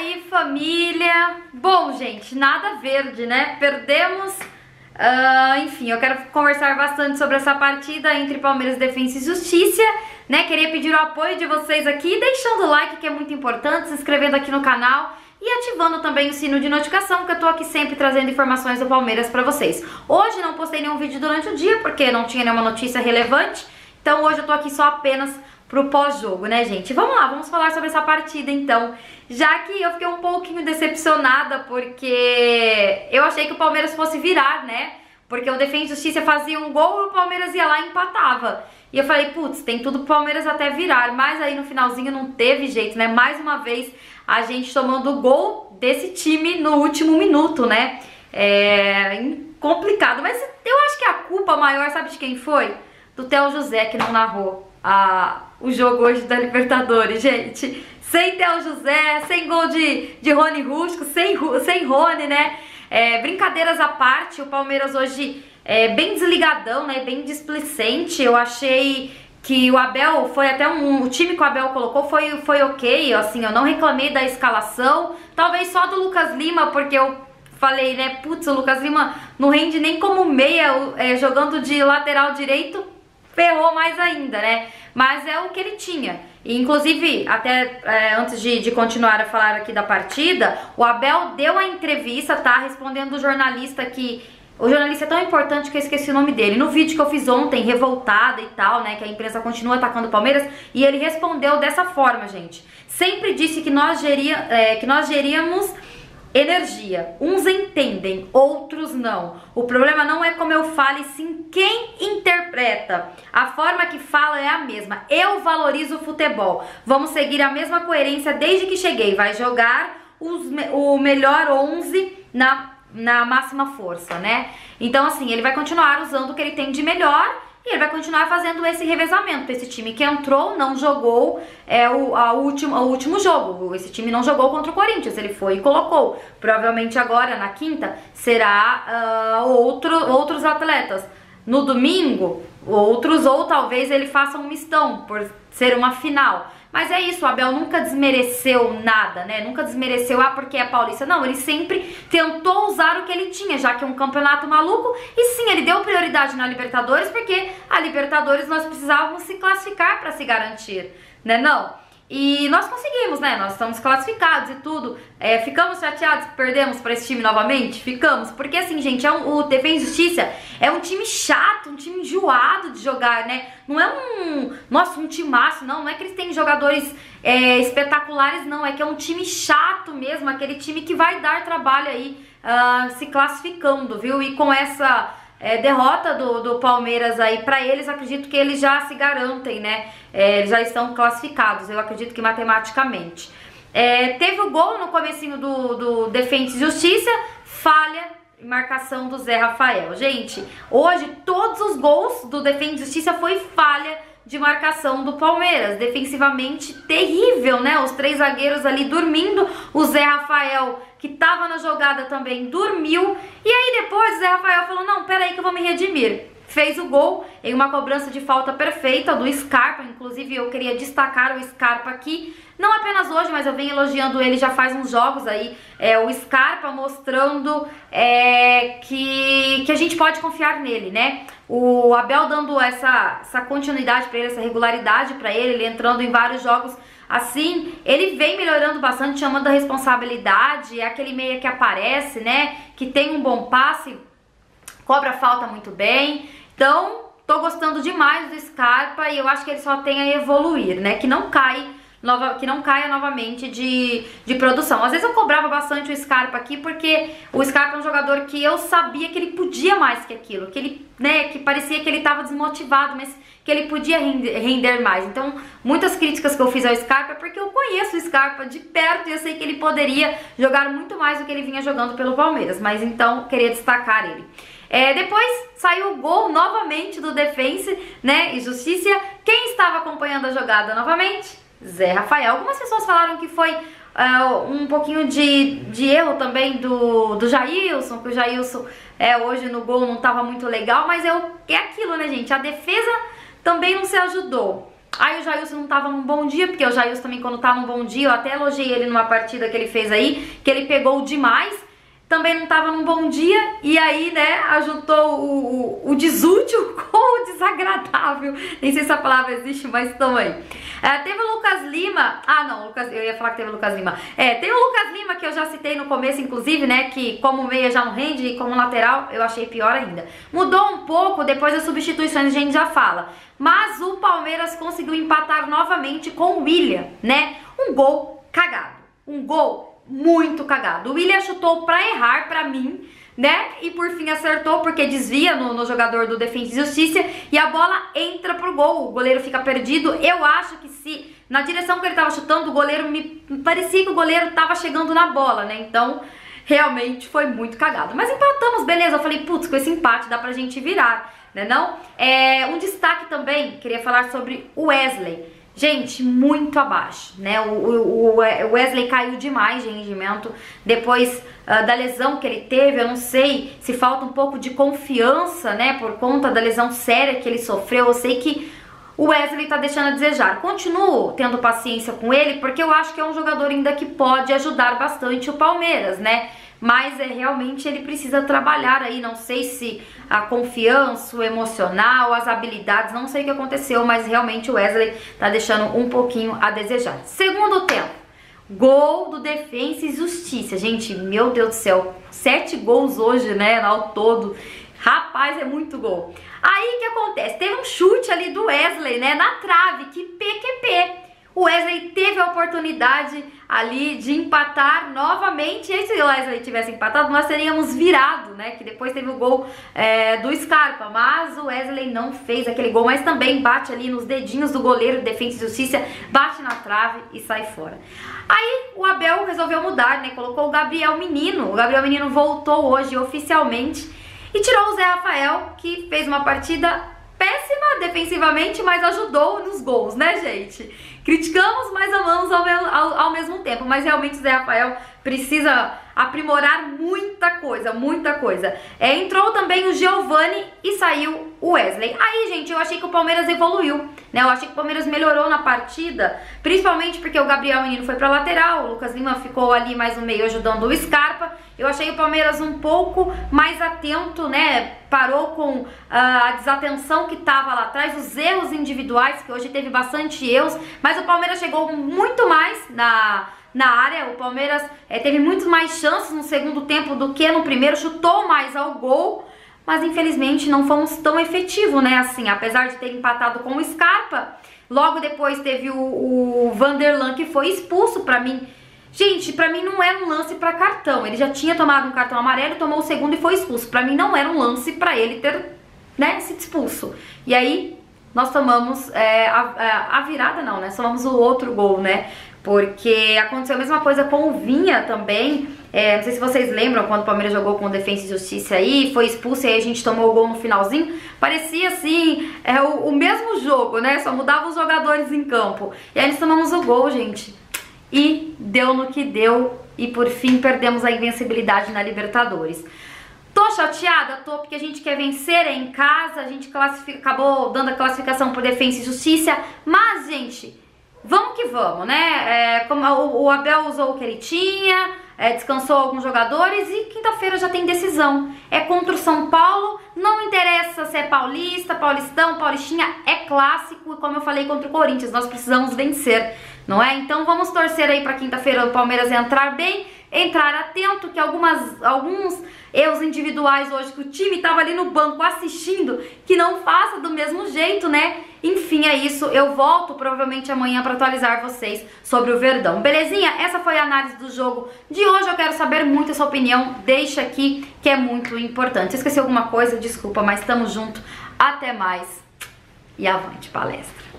aí, família? Bom, gente, nada verde, né? Perdemos. Enfim, eu quero conversar bastante sobre essa partida entre Palmeiras, Defensa e Justiça, né? Queria pedir o apoio de vocês aqui, deixando o like, que é muito importante, se inscrevendo aqui no canal e ativando também o sino de notificação, que eu tô aqui sempre trazendo informações do Palmeiras pra vocês. Hoje não postei nenhum vídeo durante o dia, porque não tinha nenhuma notícia relevante, então hoje eu tô aqui só apenas pro pós-jogo, né, gente? Vamos lá, vamos falar sobre essa partida, então. Já que eu fiquei um pouquinho decepcionada, porque eu achei que o Palmeiras fosse virar, né? Porque o Defensa e Justiça fazia um gol e o Palmeiras ia lá e empatava. E eu falei, putz, tem tudo pro Palmeiras até virar. Mas aí no finalzinho não teve jeito, né? Mais uma vez a gente tomando o gol desse time no último minuto, né? Complicado. Mas eu acho que a culpa maior, sabe de quem foi? Do Theo José, que não narrou o jogo hoje da Libertadores, gente. Sem Theo José, sem gol de Rony Rústico, sem Rony, né? Brincadeiras à parte, o Palmeiras hoje bem desligadão, né? Bem displicente. Eu achei que o Abel foi até o time que o Abel colocou foi ok, assim, eu não reclamei da escalação. Talvez só do Lucas Lima, porque eu falei, né? Putz, o Lucas Lima não rende nem como meia, jogando de lateral direito, ferrou mais ainda, né? Mas é o que ele tinha. E, inclusive, até antes de continuar a falar aqui da partida, o Abel deu a entrevista, tá? Respondendo o jornalista que... O jornalista é tão importante que eu esqueci o nome dele. No vídeo que eu fiz ontem, revoltada e tal, né? Que a imprensa continua atacando o Palmeiras. E ele respondeu dessa forma, gente. Sempre disse que nós geríamos energia. Uns entendem, outros não. O problema não é como eu falo, e sim quem interpreta. A forma que fala é a mesma. Eu valorizo o futebol. Vamos seguir a mesma coerência desde que cheguei. Vai jogar o melhor 11 na máxima força, né? Então, assim, ele vai continuar usando o que ele tem de melhor e ele vai continuar fazendo esse revezamento. Esse time que entrou não jogou o último jogo. Esse time não jogou contra o Corinthians, ele foi e colocou. Provavelmente agora, na quinta, será outros atletas. No domingo, outros, ou talvez ele faça um mistão, por ser uma final. Mas é isso, o Abel nunca desmereceu nada, né? Nunca desmereceu, porque é paulista. Não, ele sempre tentou usar o que ele tinha, já que é um campeonato maluco. E sim, ele deu prioridade na Libertadores, porque a Libertadores nós precisávamos se classificar para se garantir, né? Não? E nós conseguimos, né? Nós estamos classificados e tudo. Ficamos chateados que perdemos para esse time novamente? Ficamos. Porque assim, gente, o Defensa e Justiça é um time chato, um time enjoado de jogar, né? Não é um timaço, não. Não é que eles têm jogadores espetaculares, não. É que é um time chato mesmo. Aquele time que vai dar trabalho aí se classificando, viu? E com essa... derrota do Palmeiras aí pra eles, acredito que eles já se garantem, né? Eles já estão classificados, eu acredito que matematicamente. Teve o gol no comecinho do Defensa e Justiça, falha em marcação do Zé Rafael. Gente, hoje todos os gols do Defensa e Justiça foi falha de marcação do Palmeiras, defensivamente terrível, né? Os três zagueiros ali dormindo, o Zé Rafael, que tava na jogada também, dormiu, e aí depois o Zé Rafael falou, não, peraí que eu vou me redimir. Fez o gol em uma cobrança de falta perfeita do Scarpa, inclusive eu queria destacar o Scarpa aqui, não apenas hoje, mas eu venho elogiando ele já faz uns jogos aí, o Scarpa mostrando que a gente pode confiar nele, né? O Abel dando essa continuidade pra ele, essa regularidade pra ele entrando em vários jogos assim, ele vem melhorando bastante, chamando a responsabilidade, é aquele meia que aparece, né? Que tem um bom passe, cobra a falta muito bem. Então, tô gostando demais do Scarpa e eu acho que ele só tem a evoluir, né? Que não caia novamente de produção. Às vezes eu cobrava bastante o Scarpa aqui, porque o Scarpa é um jogador que eu sabia que ele podia mais que aquilo, que ele, né, que parecia que ele estava desmotivado, mas que ele podia render mais. Então, muitas críticas que eu fiz ao Scarpa é porque eu conheço o Scarpa de perto e eu sei que ele poderia jogar muito mais do que ele vinha jogando pelo Palmeiras, mas então queria destacar ele. Depois saiu o gol novamente do Defensa, né, e Justiça. Quem estava acompanhando a jogada novamente? Zé Rafael. Algumas pessoas falaram que foi um pouquinho de erro também do Jailson, que o Jailson hoje no gol não estava muito legal, mas é aquilo, né, gente? A defesa também não se ajudou. Aí o Jailson não tava num bom dia, porque o Jailson também quando tá num bom dia, eu até elogiei ele numa partida que ele fez aí, que ele pegou demais, também não tava num bom dia, e aí, né, ajuntou o desútil com o desagradável, nem sei se a palavra existe, mas também. Teve o Lucas Lima, eu ia falar que teve o Lucas Lima, tem o Lucas Lima que eu já citei no começo, inclusive, né, que como meia já não rende e como lateral eu achei pior ainda. Mudou um pouco depois das substituições, a gente já fala. Mas o Palmeiras conseguiu empatar novamente com o William, né? Um gol cagado, um gol muito cagado. O William chutou pra errar pra mim, né? E por fim acertou porque desvia no jogador do Defensa e Justiça e a bola entra pro gol. O goleiro fica perdido. Eu acho que se na direção que ele tava chutando, o goleiro me parecia que o goleiro tava chegando na bola, né? Então realmente foi muito cagado. Mas empatamos, beleza. Eu falei, putz, com esse empate dá pra gente virar, né não? Um destaque também, queria falar sobre o Wesley. Gente, muito abaixo, né? O Wesley caiu demais de rendimento depois da lesão que ele teve. Eu não sei se falta um pouco de confiança, né? Por conta da lesão séria que ele sofreu. Eu sei que o Wesley tá deixando a desejar. Continuo tendo paciência com ele porque eu acho que é um jogador ainda que pode ajudar bastante o Palmeiras, né? Mas realmente ele precisa trabalhar aí, não sei se a confiança, o emocional, as habilidades, não sei o que aconteceu, mas realmente o Wesley tá deixando um pouquinho a desejar. Segundo tempo, gol do Defensa e Justiça. Gente, meu Deus do céu, 7 gols hoje, né, ao todo. Rapaz, é muito gol. Aí o que acontece? Teve um chute ali do Wesley, né, na trave, que PQP. O Wesley teve a oportunidade ali de empatar novamente. E se o Wesley tivesse empatado, nós teríamos virado, né? Que depois teve o gol do Scarpa. Mas o Wesley não fez aquele gol. Mas também bate ali nos dedinhos do goleiro de Defensa e Justiça. Bate na trave e sai fora. Aí o Abel resolveu mudar, né? Colocou o Gabriel Menino. O Gabriel Menino voltou hoje oficialmente. E tirou o Zé Rafael, que fez uma partida péssima defensivamente, mas ajudou nos gols, né, gente? Criticamos, mas amamos ao mesmo tempo. Mas realmente o Zé Rafael precisa aprimorar muita coisa, muita coisa. Entrou também o Giovani e saiu o Wesley. Aí, gente, eu achei que o Palmeiras evoluiu, né? Eu achei que o Palmeiras melhorou na partida, principalmente porque o Gabriel Menino foi pra lateral, o Lucas Lima ficou ali mais no meio ajudando o Scarpa. Eu achei o Palmeiras um pouco mais atento, né? Parou com a desatenção que tava lá atrás, os erros individuais, que hoje teve bastante erros, mas o Palmeiras chegou muito mais na área. O Palmeiras teve muito mais chances no segundo tempo do que no primeiro, chutou mais ao gol, mas infelizmente não fomos tão efetivos, né, assim, apesar de ter empatado com o Scarpa. Logo depois teve o Vanderlan, que foi expulso. Pra mim, gente, pra mim não era um lance pra cartão. Ele já tinha tomado um cartão amarelo, tomou o segundo e foi expulso. Pra mim não era um lance pra ele ter, né, sido expulso. E aí nós tomamos a virada, não, né, tomamos o outro gol, né, porque aconteceu a mesma coisa com o Vinha também. Não sei se vocês lembram quando o Palmeiras jogou com o Defensa e Justiça aí, foi expulso e aí a gente tomou o gol no finalzinho. Parecia assim, o mesmo jogo, né, só mudava os jogadores em campo. E aí nós tomamos o gol, gente, e deu no que deu e por fim perdemos a invencibilidade na Libertadores. Tô chateada? Tô, porque a gente quer vencer em casa, a gente acabou dando a classificação por Defensa e Justiça, mas, gente, vamos que vamos, né? Como o Abel usou o que ele tinha, descansou alguns jogadores e quinta-feira já tem decisão. É contra o São Paulo, não interessa se é paulista, paulistão, paulistinha, é clássico. E como eu falei contra o Corinthians, nós precisamos vencer, não é? Então vamos torcer aí pra quinta-feira o Palmeiras entrar bem, entrar atento, que alguns erros individuais hoje que o time tava ali no banco assistindo, que não faça do mesmo jeito, né? Enfim, é isso. Eu volto provavelmente amanhã para atualizar vocês sobre o Verdão. Belezinha? Essa foi a análise do jogo de hoje. Eu quero saber muito a sua opinião. Deixa aqui que é muito importante. Se esqueci alguma coisa, desculpa, mas estamos junto. Até mais e avante palestra.